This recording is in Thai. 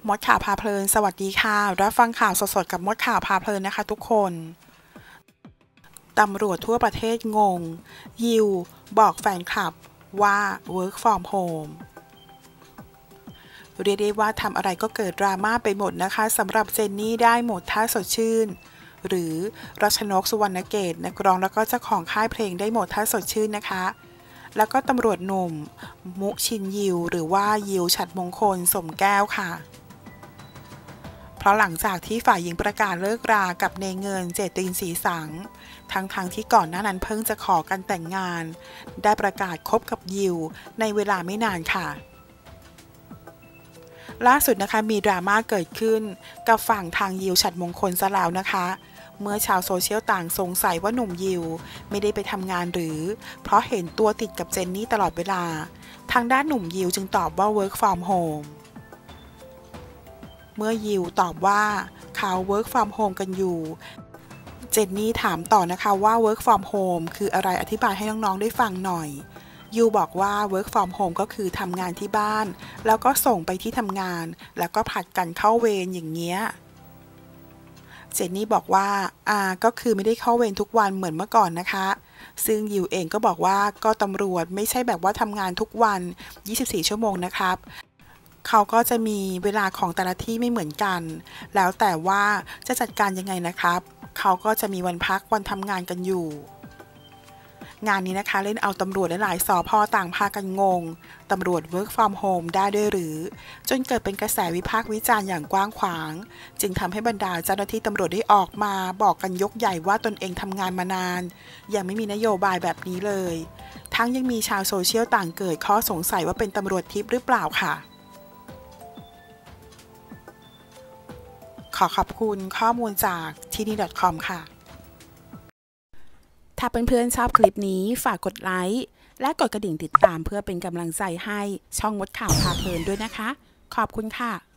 มดข่าวพาเพลินสวัสดีค่ะรับฟังข่าวสดๆกับมดข่าวพาเพลินนะคะทุกคนตำรวจทั่วประเทศงงยิวบอกแฟนคลับว่า work from home เรียกได้ว่าทำอะไรก็เกิดดราม่าไปหมดนะคะสำหรับเจนนี่ได้หมดท่าสดชื่นหรือรัชนกสุวรรณเกตนักร้องแล้วก็เจ้าของค่ายเพลงได้หมดท่าสดชื่นนะคะแล้วก็ตำรวจหนุ่มมุชินยิวหรือว่ายิวฉัตรมงคลสมแก้วค่ะเพราะหลังจากที่ฝ่ายหญิงประกาศเลิกรากับเนเงินเจตินศรีสังทั้งที่ก่อนหน้านั้นเพิ่งจะขอกันแต่งงานได้ประกาศคบกับยิวในเวลาไม่นานค่ะล่าสุดนะคะมีดราม่าเกิดขึ้นกับฝั่งทางยิวฉัตรมงคลซะแล้วนะคะเมื่อชาวโซเชียลต่างสงสัยว่าหนุ่มยิวไม่ได้ไปทำงานหรือเพราะเห็นตัวติดกับเจนนี่ตลอดเวลาทางด้านหนุ่มยิวจึงตอบว่า work from homeเมื่อยิวตอบว่าเขา work from home กันอยู่เจนนี่ถามต่อนะคะว่า work from home คืออะไรอธิบายให้น้องๆได้ฟังหน่อยยิวบอกว่า work from home ก็คือทำงานที่บ้านแล้วก็ส่งไปที่ทำงานแล้วก็ผลัดกันเข้าเวรอย่างเงี้ยเจนนี่บอกว่าก็คือไม่ได้เข้าเวรทุกวันเหมือนเมื่อก่อนนะคะซึ่งยิวเองก็บอกว่าก็ตำรวจไม่ใช่แบบว่าทำงานทุกวัน24ชั่วโมงนะครับเขาก็จะมีเวลาของแต่ละที่ไม่เหมือนกันแล้วแต่ว่าจะจัดการยังไงนะครับเขาก็จะมีวันพักวันทำงานกันอยู่งานนี้นะคะเล่นเอาตำรวจหลายๆสภ.ต่างพากันงงตำรวจ work from home ได้ด้วยหรือจนเกิดเป็นกระแสวิพากษ์วิจารณ์อย่างกว้างขวางจึงทำให้บรรดาเจ้าหน้าที่ตำรวจได้ออกมาบอกกันยกใหญ่ว่าตนเองทำงานมานานยังไม่มีนโยบายแบบนี้เลยทั้งยังมีชาวโซเชียลต่างเกิดข้อสงสัยว่าเป็นตำรวจทิพย์หรือเปล่าค่ะขอขอบคุณข้อมูลจากที่นี่ .com ค่ะถ้าเพื่อนๆชอบคลิปนี้ฝากกดไลค์และกดกระดิ่งติดตามเพื่อเป็นกำลังใจให้ช่องมดข่าวพาเพลินด้วยนะคะขอบคุณค่ะ